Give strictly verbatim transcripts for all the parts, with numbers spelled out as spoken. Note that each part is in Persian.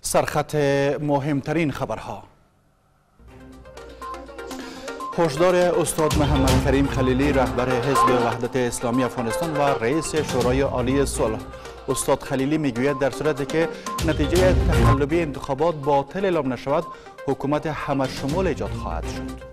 سرخط مهمترین خبرها. هشدار استاد محمد کریم خلیلی رهبر حزب وحدت اسلامی افغانستان و رئیس شورای عالی صلح. استاد خلیلی میگوید در صورتی که نتیجه تقلبی انتخابات باطل اعلام نشود، حکومت همه‌شمول ایجاد خواهد شد.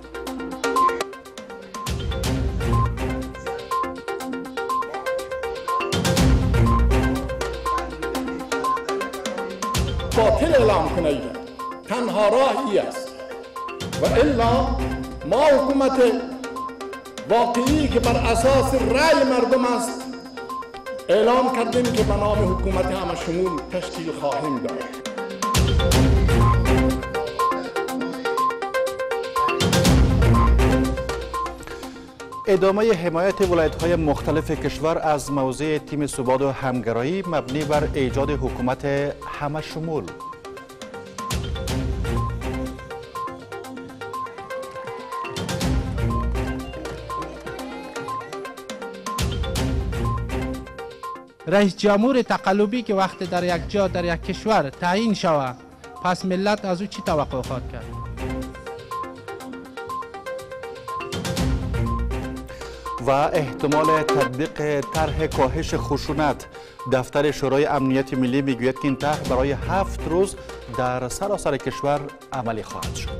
باطل اعلام کنید تنها راهی است و الا ما حکومت واقعی که بر اساس رأی مردم است اعلام کردیم که به نام حکومت همه‌شمول تشکیل خواهیم داد. ادامه حمایت ولایت‌های مختلف کشور از موضع تیم ثبات و همگرایی مبنی بر ایجاد حکومت همه‌شمول. رئیس جمهور تقلبی که وقت در یک جا در یک کشور تعیین شود، پس ملت از او چی توقع خواهد کرد؟ و احتمال تطبیق طرح کاهش خشونت. دفتر شورای امنیت ملی میگوید که این طرح برای هفت روز در سراسر کشور عملی خواهد شد.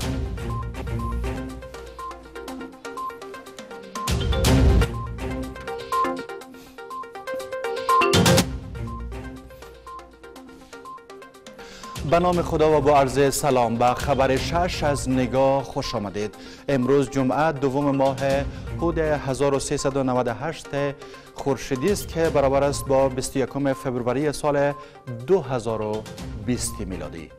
به نام خدا و با عرض سلام به خبر شش از نگاه خوش آمدید. امروز جمعه دوم ماه هود هزار و سیصد و نود و هشت خورشیدی است که برابر است با بیست و یکم فوریه سال دو هزار و بیست میلادی.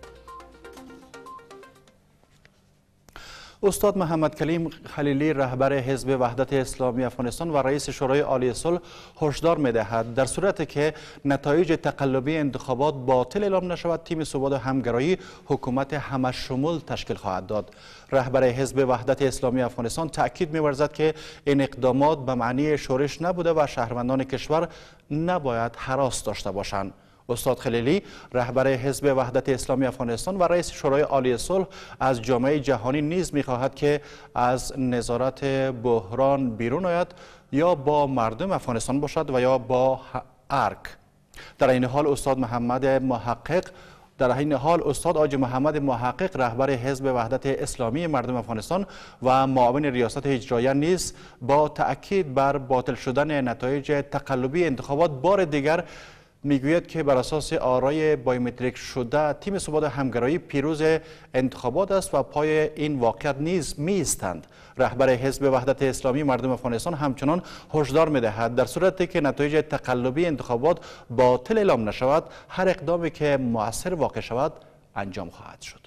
استاد محمد کریم خلیلی رهبر حزب وحدت اسلامی افغانستان و رئیس شورای عالی صلح هشدار می‌دهد در صورتی که نتایج تقلبی انتخابات باطل اعلام نشود، تیم ثبات و همگرایی حکومت همه‌شمول تشکیل خواهد داد. رهبر حزب وحدت اسلامی افغانستان تاکید می‌ورزد که این اقدامات به معنی شورش نبوده و شهروندان کشور نباید هراس داشته باشند. استاد خلیلی رهبر حزب وحدت اسلامی افغانستان و رئیس شورای عالی صلح از جامعه جهانی نیز می‌خواهد که از نظارت بحران بیرون آید، یا با مردم افغانستان باشد و یا با ارگ. در این حال استاد محمد محقق در این حال استاد آج محمد محقق رهبر حزب وحدت اسلامی مردم افغانستان و معاون ریاست اجراییه نیز با تأکید بر باطل شدن نتایج تقلبی انتخابات بار دیگر میگوید که بر اساس آرای بایومتریک شده تیم ثبات همگرایی پیروز انتخابات است و پای این واقعیت نیز می‌ایستند. رهبر حزب وحدت اسلامی مردم افغانستان همچنان هشدار می‌دهد در صورتی که نتایج تقلبی انتخابات باطل اعلام نشود، هر اقدامی که مؤثر واقع شود انجام خواهد شد.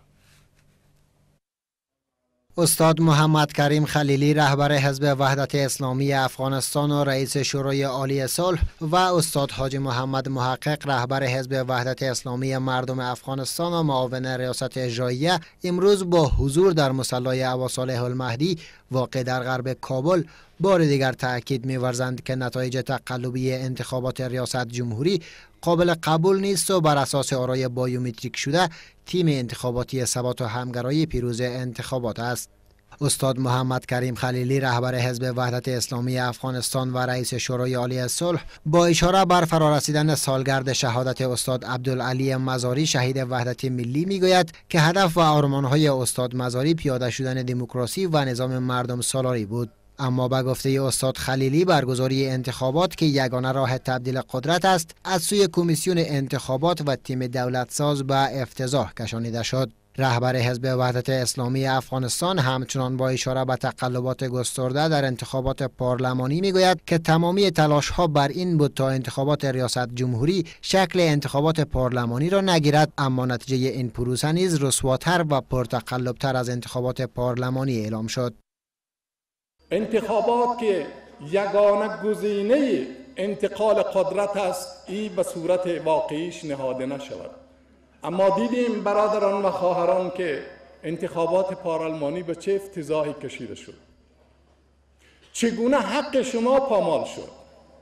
استاد محمد کریم خلیلی رهبر حزب وحدت اسلامی افغانستان و رئیس شورای عالی صلح و استاد حاجی محمد محقق رهبر حزب وحدت اسلامی مردم افغانستان و معاون ریاست اجراییه امروز با حضور در مصلی ابا صالح المهدی واقع در غرب کابل بار دیگر تأکید می‌ورزند که نتایج تقلبی انتخابات ریاست جمهوری قابل قبول نیست و بر اساس آرای بایومتریک شده تیم انتخاباتی ثبات و همگرایی پیروز انتخابات است. استاد محمد کریم خلیلی رهبر حزب وحدت اسلامی افغانستان و رئیس شورای عالی صلح با اشاره بر فرارسیدن سالگرد شهادت استاد عبدالعلی مزاری شهید وحدت ملی میگوید که هدف و آرمان‌های استاد مزاری پیاده شدن دموکراسی و نظام مردم سالاری بود. اما به گفته استاد خلیلی برگزاری انتخابات که یگانه راه تبدیل قدرت است از سوی کمیسیون انتخابات و تیم دولت ساز به افتضاح کشانیده شد. رهبر حزب وحدت اسلامی افغانستان همچنان با اشاره به تقلبات گسترده در انتخابات پارلمانی میگوید که تمامی تلاش ها بر این بود تا انتخابات ریاست جمهوری شکل انتخابات پارلمانی را نگیرد، اما نتیجه این پروسه نیز رسواتر و پرتقلبتر از انتخابات پارلمانی اعلام شد. انتخابات که یگانه گزینه انتقال قدرت است، این به صورت واقعیش نهاده نشود. اما دیدیم برادران و خواهران که انتخابات پارلمانی به چه افتضاحی کشیده شد، چگونه حق شما پامال شد.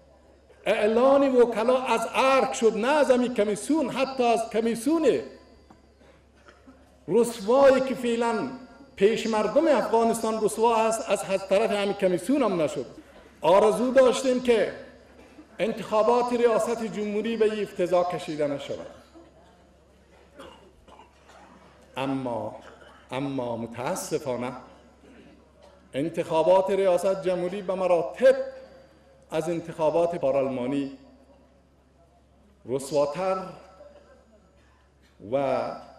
اعلان وکلا از ارگ شد، نه از امی کمیسیون، حتی از کمیسیون رسوایی که فعلا پیش مردم افغانستان رسوا است از طرف همین کمیسیون هم نشد. آرزو داشتیم که انتخابات ریاست جمهوری به این افتضاح کشیده نشود. اما اما متاسفانه انتخابات ریاست جمهوری به مراتب از انتخابات پارلمانی رسواتر و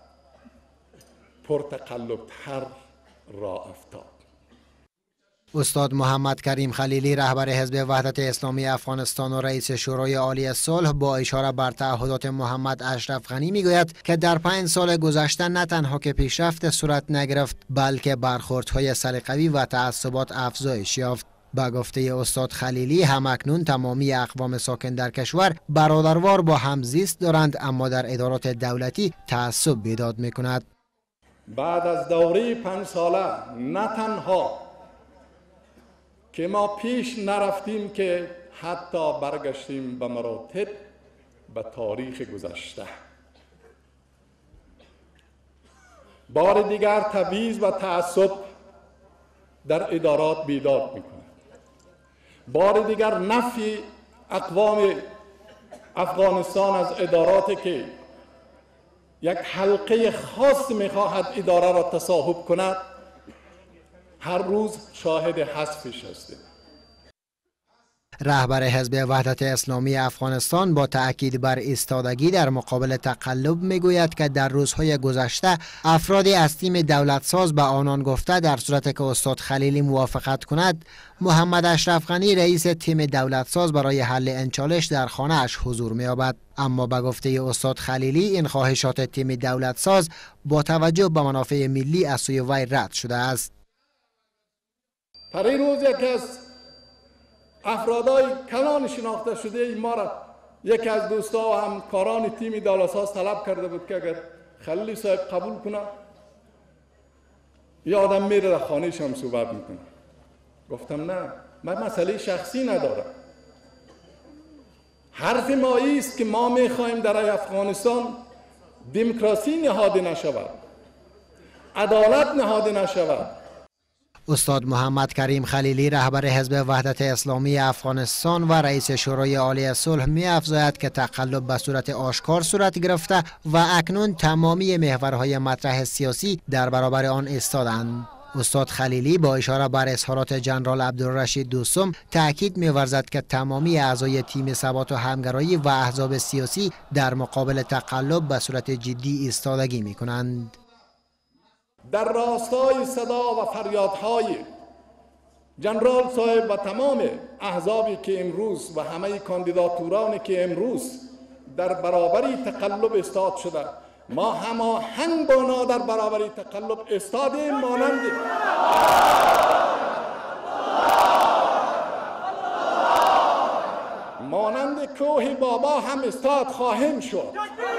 پرتقلب‌تر راه افتاد. استاد محمد کریم خلیلی رهبر حزب وحدت اسلامی افغانستان و رئیس شورای عالی صلح با اشاره بر تعهدات محمد اشرف غنی میگوید که در پنج سال گذشته نه تنها که پیشرفت صورت نگرفت بلکه برخوردهای سلیقه‌ای و تعصبات افزایش یافت. با گفته استاد خلیلی همکنون تمامی اقوام ساکن در کشور برادروار با هم زیست دارند، اما در ادارات دولتی تعصب بیداد میکند. بعد از دوره پنج ساله نه تنها که ما پیش نرفتیم که حتی برگشتیم به مراتب به تاریخ گذشته. بار دیگر تبعیض و تعصب در ادارات بیداد میکند. بار دیگر نفی اقوام افغانستان از اداراتی که یک حلقه خاص میخواهد اداره را تصاحب کند هر روز شاهد حذفش هستیم. رهبر حزب وحدت اسلامی افغانستان با تأکید بر ایستادگی در مقابل تقلب میگوید که در روزهای گذشته افرادی از تیم دولتساز به آنان گفته در صورت که استاد خلیلی موافقت کند محمد اشرف غنی رئیس تیم دولتساز برای حل این چالش در خانه اش حضور می‌یابد. اما به گفته استاد خلیلی این خواهشات تیم دولتساز با توجه به منافع ملی از سوی وی رد شده است. در این روز یکی از افرادای کلان شناخته شده ای ما را یکی از دوستا و همکاران تیم دولتساز طلب کرده بود که اگر خلیلی صاحب قبول کنه یه آدم میره در خانه‌ش هم صحبت میکنه. گفتم نه، من مسئله شخصی ندارم. حرف ما ایست که ما میخوایم در افغانستان دموکراسی نهاده نشود، عدالت نهاده نشود. استاد محمد کریم خلیلی رهبر حزب وحدت اسلامی افغانستان و رئیس شورای عالی صلح می افزاید که تقلب به صورت آشکار صورت گرفته و اکنون تمامی محورهای مطرح سیاسی در برابر آن ایستادند. استاد خلیلی با اشاره بر اظهارات جنرال عبدالرشید دوستم تأکید می‌ورزد که تمامی اعضای تیم ثبات و همگرایی و احزاب سیاسی در مقابل تقلب به صورت جدی ایستادگی می‌کنند. در راستای صدا و فریادهای جنرال صاحب و تمام احزابی که امروز و همه کاندیداتورانی که امروز در برابری تقلب استاد شده، ما هماهنگ با آنها در برابری تقلب استادیم. مانند مانند کوه بابا هم استاد خواهیم شد.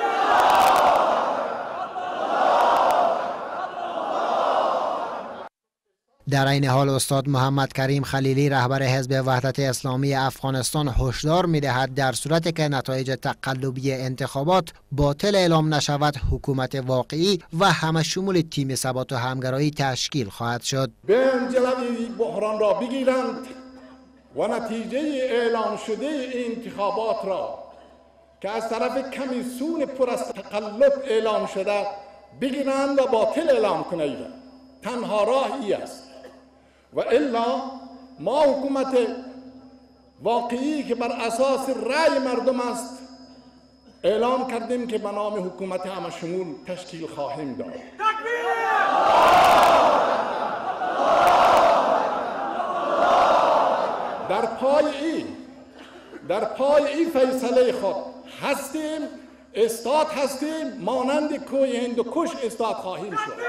در این حال استاد محمد کریم خلیلی رهبر حزب وحدت اسلامی افغانستان هشدار می‌دهد در صورتی که نتایج تقلبی انتخابات باطل اعلام نشود حکومت واقعی و همه شمول تیم ثبات و همگرایی تشکیل خواهد شد. بیاین جلوی بحران را بگیرند و نتیجه اعلام شده این انتخابات را که از طرف کمیسیون پر از تقلب اعلام شده بگیرند و باطل اعلام کنند. تنها راه ای است. و الا ما حکومت واقعی که بر اساس رأی مردم است اعلام کردیم که به نام حکومت همه شمول تشکیل خواهیم داد. در پای ای در پای ای فیصله خود هستیم، استاد هستیم، مانند کوه هندوکش استاد خواهیم شد.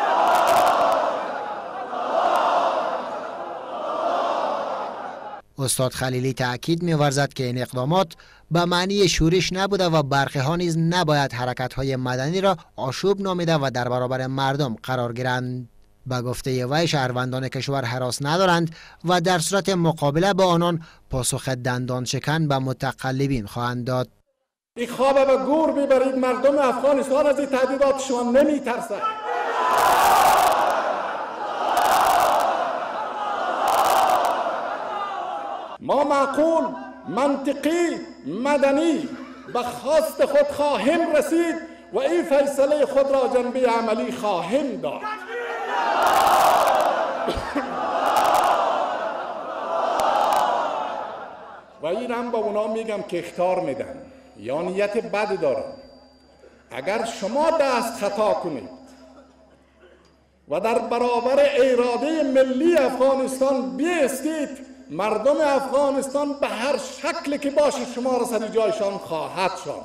استاد خلیلی تأکید می‌ورزد که این اقدامات به معنی شورش نبوده و برخی ها نیز نباید حرکت‌های مدنی را آشوب نامیده و در برابر مردم قرار گیرند. به گفته وی شهروندان کشور هراس ندارند و در صورت مقابله با آنان پاسخ دندان شکن به متقلبین خواهند داد. این خواب به گور ببرید، مردم افغانستان از این تهدیدات شما نمی‌ترسند. ما معقول، منطقی، مدنی به خواست خود خواهیم رسید و این فیصله خود را جنبه عملی خواهیم داد. و این هم با اونا میگم که اخطار میدن یا نیت بد دارن. اگر شما دست خطا کنید و در برابر اراده ملی افغانستان بیستید، مردم افغانستان به هر شکلی که باشه شما را سر جایشان خواهد شد.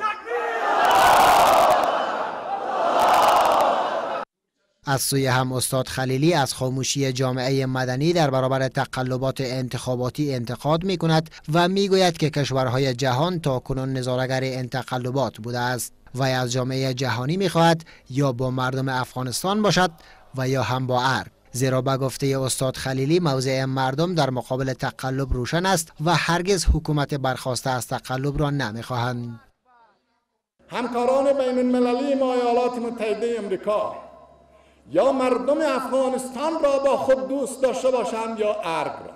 از سوی هم استاد خلیلی از خاموشی جامعه مدنی در برابر تقلبات انتخاباتی انتقاد می کند و می گوید که کشورهای جهان تاکنون نظاره‌گر این تقلبات بوده است و از جامعه جهانی می خواهد یا با مردم افغانستان باشد و یا هم با ارگ. زیرا به گفته استاد خلیلی موضع مردم در مقابل تقلب روشن است و هرگز حکومت برخواسته از تقلب را نمیخواهند. همکاران بین المللی ما ایالات متحده امریکا یا مردم افغانستان را با خود دوست داشته باشند یا ارگ را،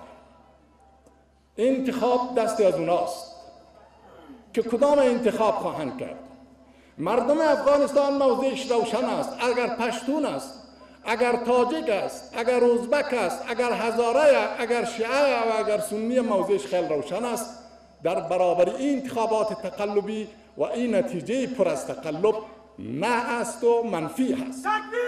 انتخاب دستی از اوناست که کدام انتخاب خواهند کرد. مردم افغانستان موضعش روشن است. اگر پشتون است، اگر تاجیک است، اگر ازبک است، اگر هزاره، اگر شیعه و اگر سنی، موضعش خیلی روشن است در برابر این انتخابات تقلبی و این نتیجه پر از تقلب نه است و منفی است.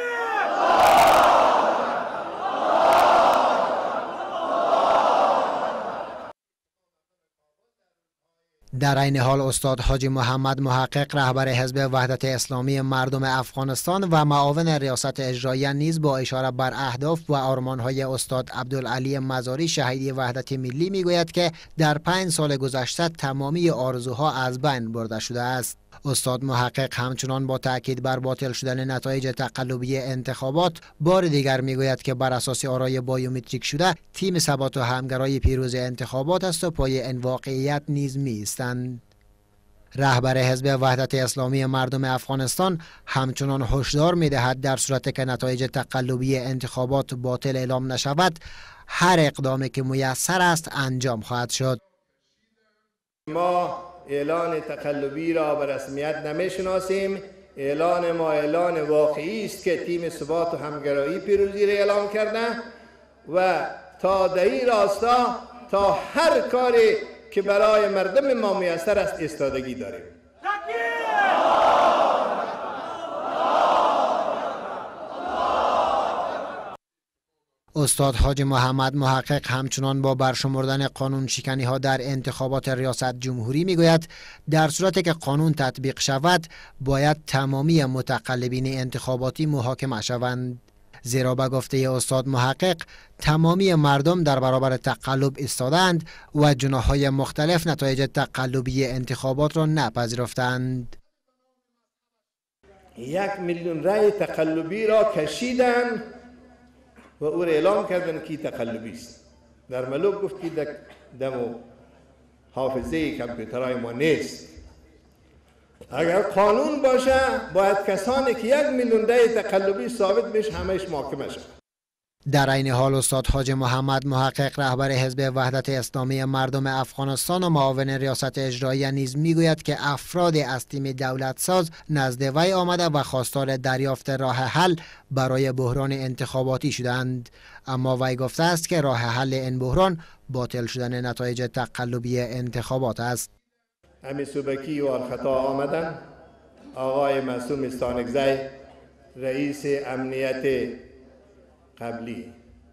در این حال استاد حاجی محمد محقق رهبر حزب وحدت اسلامی مردم افغانستان و معاون ریاست اجراییه نیز با اشاره بر اهداف و آرمان‌های استاد عبدالعلی مزاری شهید وحدت ملی میگوید که در پنج سال گذشته تمامی آرزوها از بین برده شده است. استاد محقق همچنان با تاکید بر باطل شدن نتایج تقلبی انتخابات بار دیگر میگوید که بر اساس آرای بایومتریک شده تیم ثبات و همگرای پیروز انتخابات است و پای این واقعیت نیز می‌ایستند. رهبر حزب وحدت اسلامی مردم افغانستان همچنان هشدار می‌دهد در صورت که نتایج تقلبی انتخابات باطل اعلام نشود، هر اقدامی که میسر است انجام خواهد شد. ما اعلان تقلبی را به رسمیت نمیشناسیم. اعلان ما اعلان واقعی است که تیم ثبات و همگرایی پیروزی را اعلام کرده و تا در این راستا تا هر کاری که برای مردم ما میسر است ایستادگی داریم. استاد حاجی محمد محقق همچنان با برشمردن قانون شکنی ها در انتخابات ریاست جمهوری میگوید در صورتی که قانون تطبیق شود باید تمامی متقلبین انتخاباتی محاکمه شوند. زیرا به گفته استاد محقق تمامی مردم در برابر تقلب ایستادند و جناح‌های مختلف نتایج تقلبی انتخابات را نپذیرفتند. یک میلیون رای تقلبی را کشیدند و او را اعلام کردن که تقلبی است. در ملوک گفت که دم حافظه کامپیوترهای ما نیست. اگر قانون باشه باید کسانی که یک میلیون رای تقلبی ثابت بشه همهش محاکمه شود. در این حال استاد حاجی محمد محقق رهبر حزب وحدت اسلامی مردم افغانستان و معاون ریاست اجراییه نیز میگوید که افراد از تیم دولت ساز نزد وی آمده و خواستار دریافت راه حل برای بحران انتخاباتی شدند، اما وی گفته است که راه حل این بحران باطل شدن نتایج تقلبی انتخابات است. امی سوبکی و الخطا آمدن، آقای معصوم استانکزی رئیس امنیت قبلی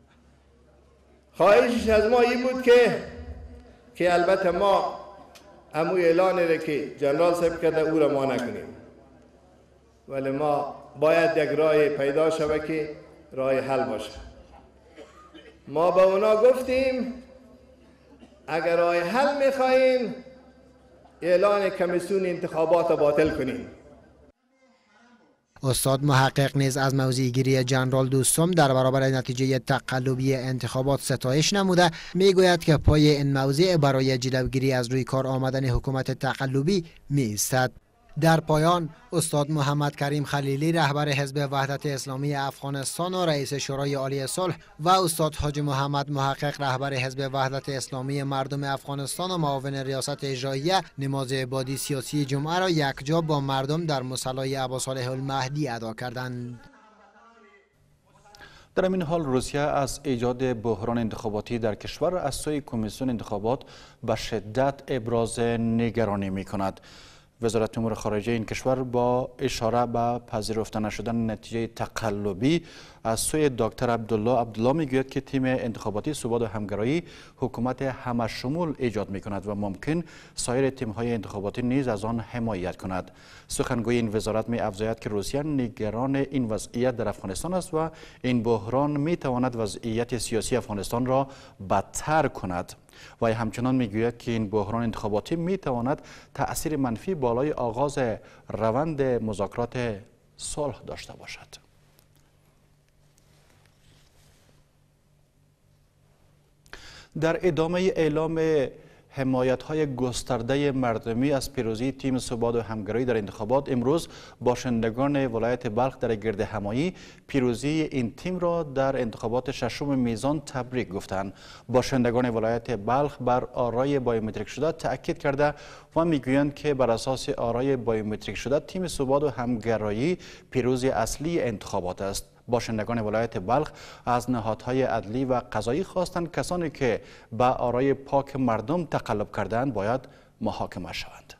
خواهشش از ما این بود که که البته ما امو اعلان را که جنرال صاحب کرده او را ما نکنیم، ولی ما باید یک راه پیدا شود که راه حل باشه. ما به اونا گفتیم اگر راه حل میخواهیم اعلان کمیسیون انتخابات را باطل کنیم. استاد محقق نیز از موضع‌گیری جنرال دوستم در برابر نتیجه تقلبی انتخابات ستایش نموده میگوید که پای این موضع برای جلوگیری از روی کار آمدن حکومت تقلبی می ایستد. در پایان استاد محمد کریم خلیلی رهبر حزب وحدت اسلامی افغانستان و رئیس شورای عالی صلح و استاد حاجی محمد محقق رهبر حزب وحدت اسلامی مردم افغانستان و معاون ریاست اجراییه نماز عبادی سیاسی جمعه را یکجا با مردم در مصلی اباصالح المهدی ادا کردند. در این حال روسیه از ایجاد بحران انتخاباتی در کشور از سوی کمیسیون انتخابات به شدت ابراز نگرانی می کند. وزارت امور خارجه این کشور با اشاره به پذیرفته نشدن نتیجه تقلبی از سوی دکتر عبدالله عبدالله میگوید که تیم انتخاباتی ثبات و همگرایی حکومت همه شمول ایجاد می کند و ممکن سایر تیم های انتخاباتی نیز از آن حمایت کند. سخنگوی این وزارت می افزاید که روسیه نگران این وضعیت در افغانستان است و این بحران می تواند وضعیت سیاسی افغانستان را بدتر کند. و همچنان میگوید که این بحران انتخاباتی می تواند تأثیر منفی بالای آغاز روند مذاکرات صلح داشته باشد. در ادامه اعلام حمایت‌های گسترده مردمی از پیروزی تیم ثبات و همگرایی در انتخابات، امروز باشندگان ولایت بلخ در گرد همایی پیروزی این تیم را در انتخابات ششم میزان تبریک گفتند. باشندگان ولایت بلخ بر آرای بایومتریک شده تأکید کرده و میگویند که بر اساس آرای بایومتریک شده تیم ثبات و همگرایی پیروزی اصلی انتخابات است. باشندگان ولایت بلخ از نهادهای عدلی و قضایی خواستند کسانی که به آرای پاک مردم تقلب کردند باید محاکمه شوند.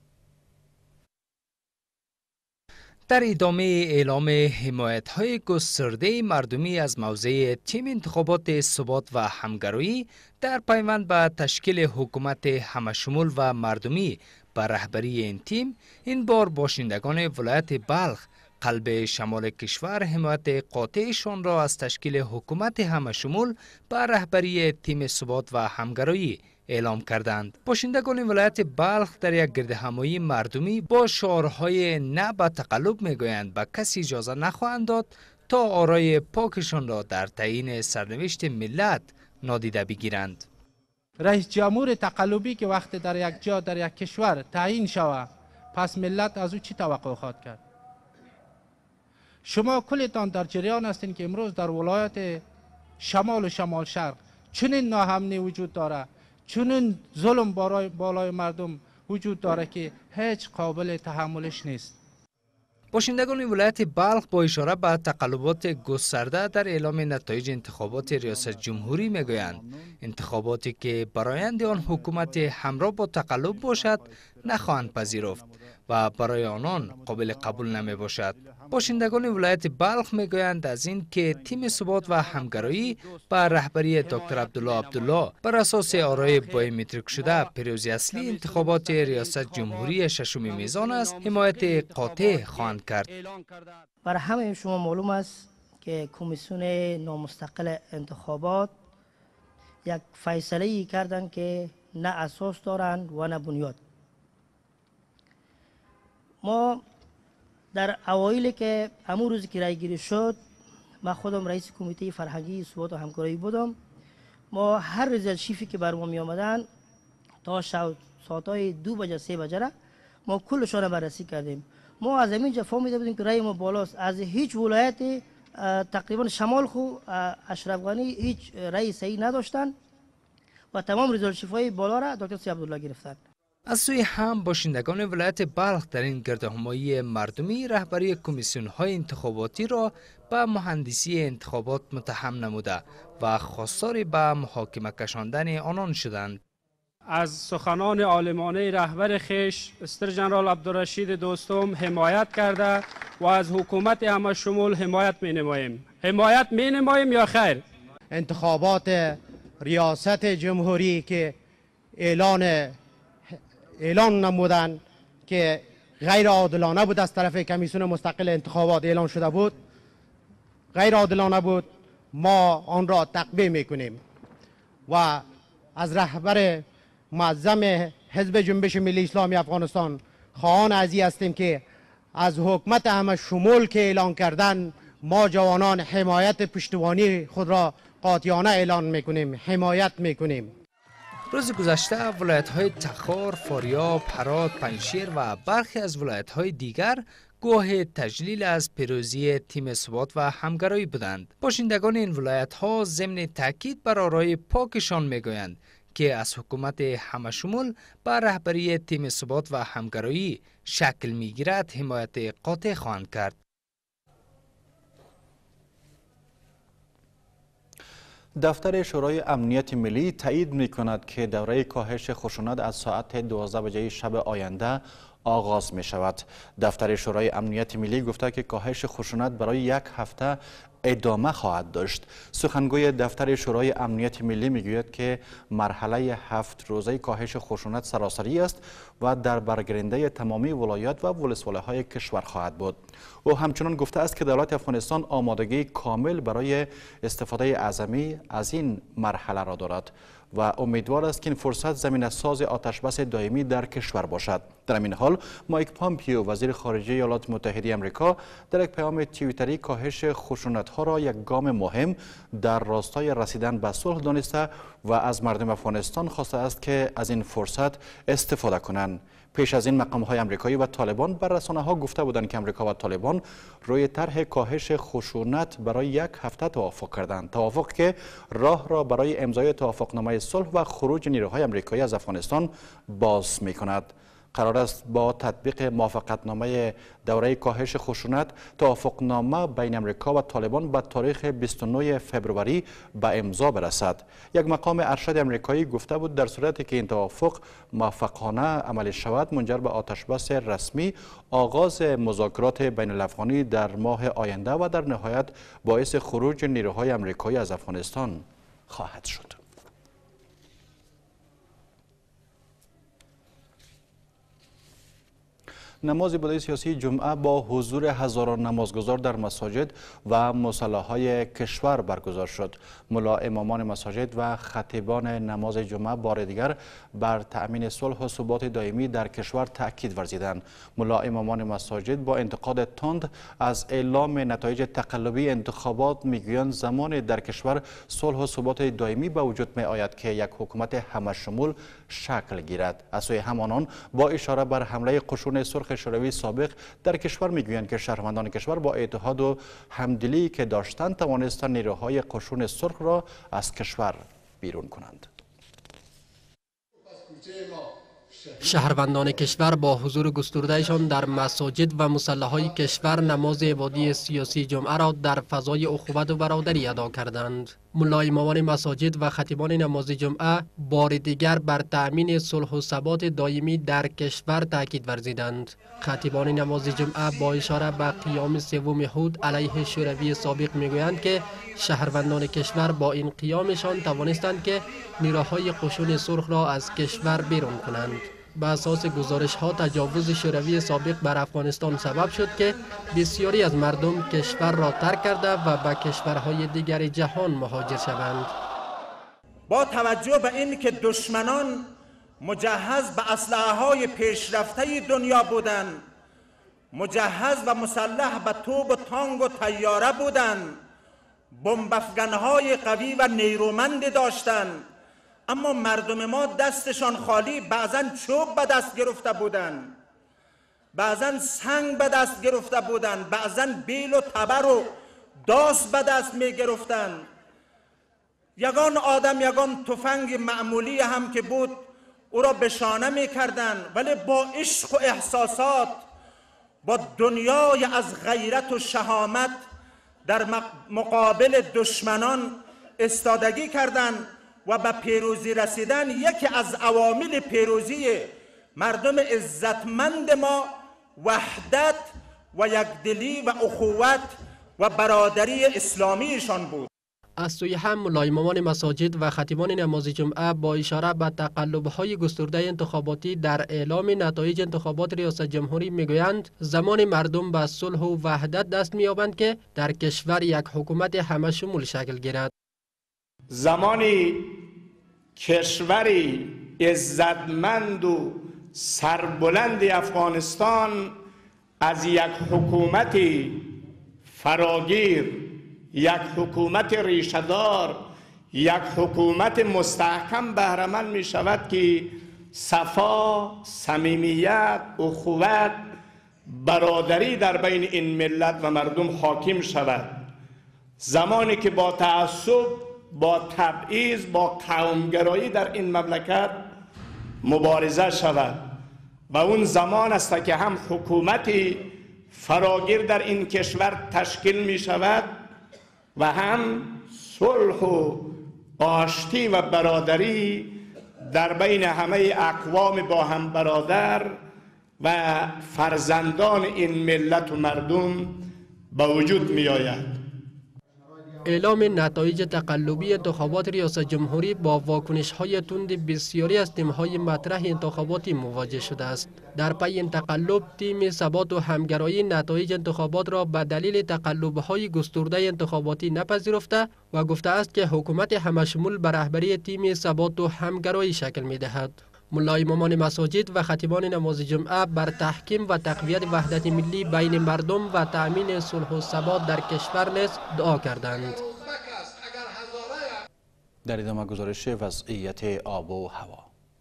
در ادامه اعلام حمایت‌های گسترده مردمی از موضع تیم انتخابات ثبات و همگرایی در پیوند به تشکیل حکومت همشمول و مردمی به رهبری این تیم، این بار باشندگان ولایت بلخ قلب شمال کشور حمایت قاطعشان را از تشکیل حکومت همشمول به رهبری تیم ثبات و همگرایی اعلام کردند. باشندگان ولایت بلخ در یک گرد همایی مردمی با شعارهای نه به تقلب میگویند به کسی اجازه نخواهند داد تا آرای پاکشان را در تعیین سرنوشت ملت نادیده بگیرند. رئیس جمهور تقلبی که وقت در یک جا در یک کشور تعیین شود، پس ملت از او چی توقع خواهد کرد؟ شما کلتان در جریان هستین که امروز در ولایت شمال و شمال شرق چنین ناامنی وجود داره، چنین ظلم بالای, بالای مردم وجود داره که هیچ قابل تحملش نیست. باشندگان ولایت بلخ با اشاره به تقلبات گسترده در اعلام نتایج انتخابات ریاست جمهوری میگویند انتخاباتی که برآیند آن حکومت همراه با تقلب باشد نخواهند پذیرفت و برای آنان قابل قبول نمی باشد. باشندگان ولایت بلخ میگویند از این که تیم ثبات و همگرایی به رهبری دکتر عبدالله عبدالله بر اساس آرای بایومتریک شده پیروزی اصلی انتخابات ریاست جمهوری ششم میزان است، حمایت قاطع خواهند کرد. برای همه شما معلوم است که کمیسیون نامستقل انتخابات یک فیصله ای کردند که نه اساس دارند و نه بنیاد. ما در اوایل که همون روزی که رای گیری شد، من خودم رئیس کمیته فرهنگی ثبات و همکاری بودم. ما هر ریزالت شیفی که بر ما می آمدن تا شب ساعتای دو بجه سه بجه را ما کلشان بررسی کردیم. ما از همینجا فهمیده بودیم که رای ما بالاست. از هیچ ولایت تقریبا شمال خو اشرف غنی هیچ رای صحیح نداشتن و تمام ریزالت شیفای بالا را دکتر سی عبدالله گرفتن. از سوی هم باشندگان ولایت بلخ در این گردهمایی مردمی رهبری کمیسیون های انتخاباتی را به مهندسی انتخابات متهم نموده و خواستار به محاکمه کشاندن آنان شدند. از سخنان عالمانه رهبر خیش استر جنرال عبدالرشید دوستم حمایت کرده و از حکومت همه شمول حمایت می نماییم. حمایت می نماییم یا خیر؟ انتخابات ریاست جمهوری که اعلان اعلان نمودن که غیر عادلانه بود از طرف کمیسیون مستقل انتخابات اعلان شده بود، غیر عادلانه بود، ما آن را تقبیح میکنیم و از رهبر معظم حزب جنبش ملی اسلامی افغانستان خواهان ازی هستیم که از حکومت همه شمول که اعلان کردن ما جوانان حمایت پشتوانی خود را قاطعانه اعلان میکنیم، حمایت میکنیم. روز گذشته ولایت‌های تخار، فاریاب، هرات، پنجشیر و برخی از ولایت‌های دیگر گواه تجلیل از پیروزی تیم ثبات و همگرایی بودند. باشندگان این ولایت‌ها ضمن تاکید بر آرای پاکشان می‌گویند که از حکومت همشمول با رهبری تیم ثبات و همگرایی شکل می‌گیرد حمایت قاطع خواهند کرد. دفتر شورای امنیت ملی تایید می کند که دوره کاهش خشونت از ساعت دوازده بجه شب آینده آغاز می شود. دفتر شورای امنیت ملی گفته که کاهش خشونت برای یک هفته ادامه خواهد داشت. سخنگوی دفتر شورای امنیت ملی میگوید که مرحله هفت روزه کاهش خشونت سراسری است و در برگیرنده تمامی ولایات و ولسوالی‌های کشور خواهد بود. او همچنان گفته است که دولت افغانستان آمادگی کامل برای استفاده اعظمی از این مرحله را دارد و امیدوار است که این فرصت زمینه ساز آتشبس دائمی در کشور باشد. در این حال مایک پامپیو وزیر خارجه ایالات متحده آمریکا در یک پیام توییتری کاهش خشونت‌ها را یک گام مهم در راستای رسیدن به صلح دانسته و از مردم افغانستان خواسته است که از این فرصت استفاده کنند. پیش از این مقام‌های آمریکایی و طالبان بر رسانه‌ها گفته بودند که آمریکا و طالبان روی طرح کاهش خشونت برای یک هفته توافق کردند. توافق که راه را برای امضای توافقنامه صلح و خروج نیروهای آمریکایی از افغانستان باز می‌کند. قرار است با تطبیق موافقتنامه دوره کاهش خشونت توافقنامه بین آمریکا و طالبان به تاریخ بیست و نه فوریه به امضا برسد. یک مقام ارشد آمریکایی گفته بود در صورتی که این توافق موفقانه عملی شود منجر به آتشبس رسمی، آغاز مذاکرات بین الافغانی در ماه آینده و در نهایت باعث خروج نیروهای آمریکایی از افغانستان خواهد شد. نماز عبادت سیاسی جمعه با حضور هزاران نمازگزار در مساجد و مصلاهای کشور برگزار شد. ملا امامان مساجد و خطیبان نماز جمعه بار دیگر بر تأمین صلح و ثبات دائمی در کشور تأکید ورزیدند. ملا امامان مساجد با انتقاد تند از اعلام نتایج تقلبی انتخابات میگویند زمان در کشور صلح و ثبات دائمی به وجود می آید که یک حکومت همشمول شکل گیرد. از سوی همانان با اشاره بر حمله قشون سرخ شوروی سابق در کشور میگویند که شهروندان کشور با اتحاد و همدلی که داشتند توانستند نیروهای قشون سرخ را از کشور بیرون کنند. شهروندان کشور با حضور گستردهشان در مساجد و مصلاهای کشور نماز عبادی سیاسی جمعه را در فضای اخوت و برادری ادا کردند. ملا امامان مساجد و خطیبان نماز جمعه بار دیگر بر تأمین صلح و ثبات دائمی در کشور تاکید ورزیدند. خطیبان نماز جمعه با اشاره به قیام سوم هود علیه شوروی سابق میگویند که شهروندان کشور با این قیامشان توانستند که نیروهای قشون سرخ را از کشور بیرون کنند. به اساس گزارش ها تجاوز شوروی سابق بر افغانستان سبب شد که بسیاری از مردم کشور را ترک کرده و به کشورهای دیگر جهان مهاجر شوند. با توجه به این که دشمنان مجهز به اسلحه های پیشرفته دنیا بودند، مجهز و مسلح به توپ و تانک و طیاره بودند، بمب افکن‌های قوی و نیرومند داشتند، اما مردم ما دستشان خالی، بعضا چوب به دست گرفته بودند، بعضا سنگ به دست گرفته بودند، بعضا بیل و تبر و داس به دست می گرفتند. یگان آدم یگان تفنگ معمولی هم که بود او را به شانه می کردند، ولی با عشق و احساسات، با دنیای از غیرت و شهامت در مقابل دشمنان استادگی کردند و به پیروزی رسیدن. یکی از عوامل پیروزی مردم عزتمند ما وحدت و یکدلی و اخوت و برادری اسلامیشان بود. از سوی هم ملا امامان مساجد و خطیبان نماز جمعه با اشاره به تقلب‌های گسترده انتخاباتی در اعلام نتایج انتخابات ریاست جمهوری میگویند زمان مردم به صلح و وحدت دست می‌یابند که در کشور یک حکومت همه شمول شکل گیرد. زمانی کشوری عزتمند و سربلند افغانستان از یک حکومت فراگیر، یک حکومت ریشه‌دار، یک حکومت مستحکم بهره‌مند می شود که صفا، صمیمیت، اخوت، برادری در بین این ملت و مردم حاکم شود. زمانی که با تعصب، با تبعیض، با قومگرایی در این مملکت مبارزه شود و اون زمان است که هم حکومتی فراگیر در این کشور تشکیل می شود و هم صلح و آشتی و برادری در بین همه اقوام با هم برادر و فرزندان این ملت و مردم به وجود می آید. اعلام نتایج تقلبی انتخابات ریاست جمهوری با واکنش‌های تند بسیاری از تیم‌های مطرح انتخاباتی مواجه شده است. در پی این تقلب، تیم ثبات و همگرایی نتایج انتخابات را به دلیل تقلب‌های گسترده انتخاباتی نپذیرفته و گفته است که حکومت همشمول به رهبری تیم ثبات و همگرایی شکل می‌دهد. ملا امامان مساجد و خطیبان نماز جمعه بر تحکیم و تقویت وحدت ملی بین مردم و تأمین صلح و ثبات در کشور نیز دعا کردند. در ادامه گزارش وضعیت آب و هوا.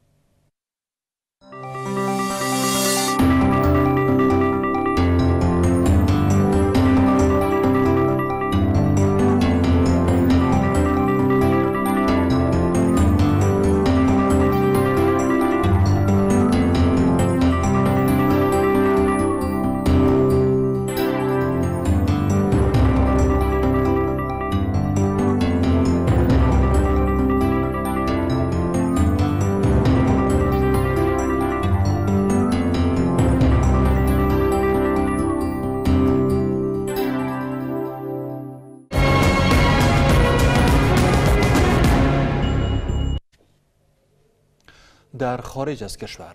در خارج از کشور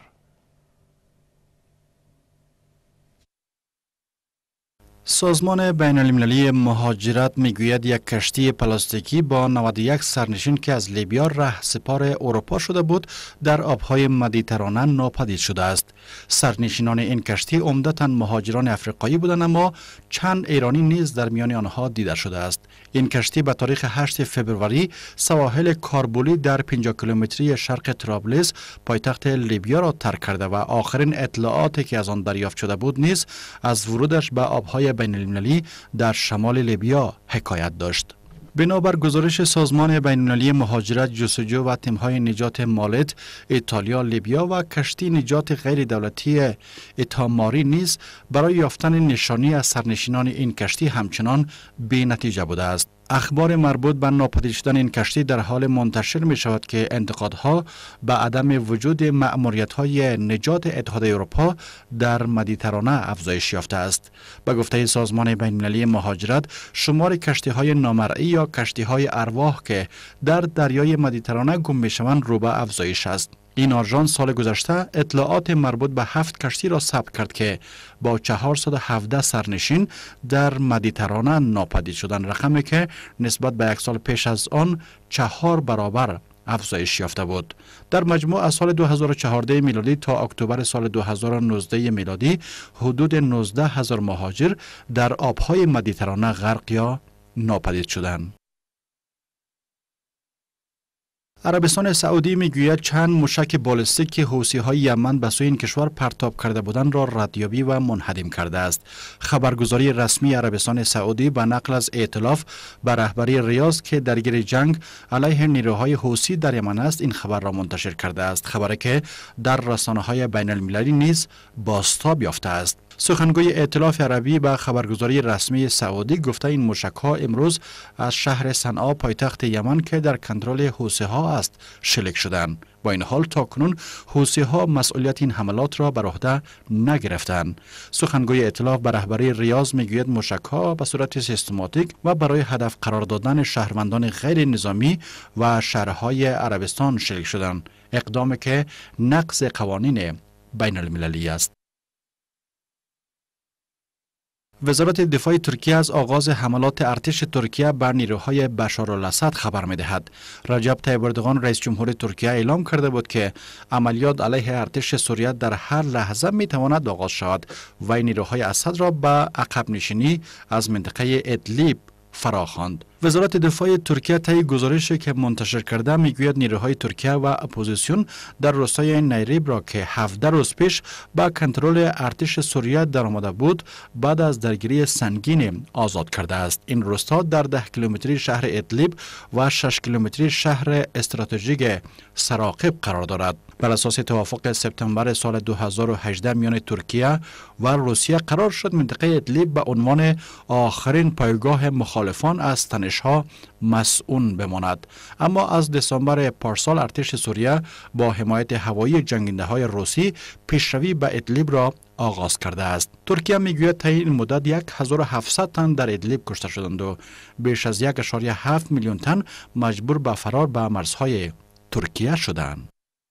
سازمان بین المللی مهاجرت میگوید یک کشتی پلاستیکی با نود و یک سرنشین که از لیبیا رهسپار اروپا شده بود در آبهای مدیترانه ناپدید شده است. سرنشینان این کشتی عمدتاً مهاجران افریقایی بودند، اما چند ایرانی نیز در میان آنها دیده شده است. این کشتی به تاریخ هشتم فوریه سواحل کاربولی در پنجاه کیلومتری شرق طرابلس پایتخت لیبیا را ترک کرده و آخرین اطلاعاتی که از آن دریافت شده بود نیز از ورودش به آبهای بین المللی در شمال لیبیا حکایت داشت. بنابر گزارش سازمان بین المللی مهاجرت، جستجو و تیم‌های نجات مالت، ایتالیا، لیبیا و کشتی نجات غیر دولتی ایتاماری نیز برای یافتن نشانی از سرنشینان این کشتی همچنان بی نتیجه بوده است. اخبار مربوط به ناپدید شدن این کشتی در حال منتشر می شود که انتقادها به عدم وجود مأموریت‌های نجات اتحادیه اروپا در مدیترانه افزایش یافته است. به گفته سازمان بین المللی مهاجرت، شمار کشتی‌های نامرئی یا کشتی‌های ارواح که در دریای مدیترانه گم می‌شوند رو به افزایش است. این آژانس سال گذشته اطلاعات مربوط به هفت کشتی را ثبت کرد که با چهارصد و هفده سرنشین در مدیترانه ناپدید شدند، رقمی که نسبت به یک سال پیش از آن چهار برابر افزایش یافته بود. در مجموع از سال دو هزار و چهارده میلادی تا اکتبر سال دو هزار و نوزده میلادی حدود نوزده هزار مهاجر در آبهای مدیترانه غرق یا ناپدید شدند. عربستان سعودی میگوید چند موشک بالستیک که حوثی‌های یمن به سوی این کشور پرتاب کرده بودند را ردیابی و منهدم کرده است. خبرگزاری رسمی عربستان سعودی به نقل از ائتلاف به رهبری ریاض که درگیر جنگ علیه نیروهای حوثی در یمن است این خبر را منتشر کرده است، خبری که در رسانه‌های بین المللی نیز بازتاب یافته است. سخنگوی ائتلاف عربی به خبرگزاری رسمی سعودی گفته این موشک‌ها امروز از شهر صنعا پایتخت یمن که در کنترل حوثی‌ها است شلیک شدند. با این حال تاکنون حوثی‌ها مسئولیت این حملات را بر عهده نگرفتند. سخنگوی ائتلاف به رهبری ریاض میگوید موشک‌ها به صورت سیستماتیک و برای هدف قرار دادن شهروندان غیر نظامی و شهرهای عربستان شلیک شدند، اقدامی که نقض قوانین بین المللی است. وزارت دفاع ترکیه از آغاز حملات ارتش ترکیه بر نیروهای بشارالاسد خبر می‌دهد. رجب طیب اردوغان رئیس جمهور ترکیه اعلام کرده بود که عملیات علیه ارتش سوریه در هر لحظه می‌تواند آغاز شود و نیروهای اسد را به عقب نشینی از منطقه ادلیب فراخواند. وزارت دفاع ترکیه طی گزارشی که منتشر کرده میگوید نیروهای ترکیه و اپوزیسیون در روستای نیریب را که هفده روز پیش با کنترل ارتش سوریه درآمده بود بعد از درگیری سنگین آزاد کرده است. این روستا در ده کیلومتری شهر ادلیب و شش کیلومتری شهر استراتژیک سراقب قرار دارد. بر اساس توافق سپتامبر سال دو هزار و هجده میان ترکیه و روسیه قرار شد منطقه ادلیب به عنوان آخرین پایگاه مخالفان از تنش‌ها مسئول بماند. اما از دسامبر پارسال ارتش سوریه با حمایت هوایی جنگنده‌های روسی پیشروی به ادلیب را آغاز کرده است. ترکیه میگوید طی این مدت هزار و هفتصد تن در ادلیب کشته شدند و بیش از یک و هفت میلیون تن مجبور به فرار به مرزهای ترکیه شدند.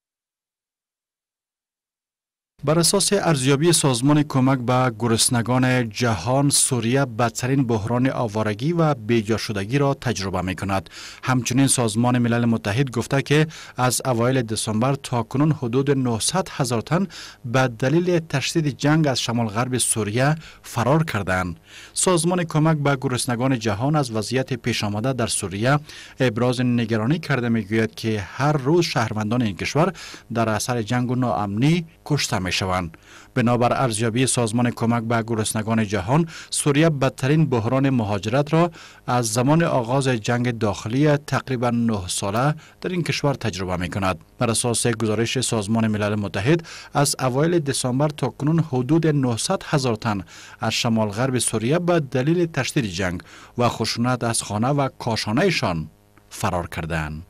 بر اساس ارزیابی سازمان کمک به گرسنگان جهان، سوریه بدترین بحران آوارگی و بیجا شدگی را تجربه می کند. همچنین سازمان ملل متحد گفته که از اوایل دسامبر تا کنون حدود نهصد هزار تن به دلیل تشدید جنگ از شمال غرب سوریه فرار کردند. سازمان کمک به گرسنگان جهان از وضعیت پیش آمده در سوریه ابراز نگرانی کرده میگوید که هر روز شهروندان این کشور در اثر جنگ و ناامنی کشته می شوند. بنابر ارزیابی سازمان کمک به گرسنگان جهان، سوریه بدترین بحران مهاجرت را از زمان آغاز جنگ داخلی تقریبا نه ساله در این کشور تجربه می کند. بر اساس گزارش سازمان ملل متحد از اوایل دسامبر تا کنون حدود نهصد هزار تن از شمال غرب سوریه به دلیل تشدید جنگ و خشونت از خانه و کاشانه‌شان فرار کردند.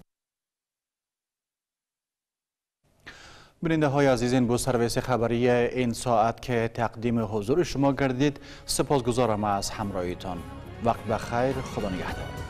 بیننده های عزیز، این بود سرویس خبری این ساعت که تقدیم حضور شما گردید. سپاسگزارم از همراهیتان. وقت بخیر. خدا نگهدار.